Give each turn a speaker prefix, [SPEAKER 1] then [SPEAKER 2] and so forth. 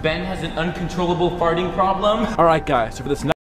[SPEAKER 1] Ben has an uncontrollable farting problem.
[SPEAKER 2] Alright guys, so for this